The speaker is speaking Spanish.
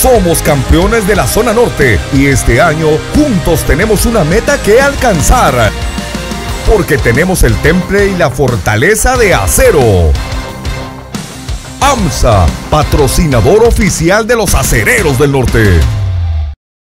Somos campeones de la zona norte y este año juntos tenemos una meta que alcanzar. Porque tenemos el temple y la fortaleza de acero. AMSA, patrocinador oficial de los Acereros del Norte.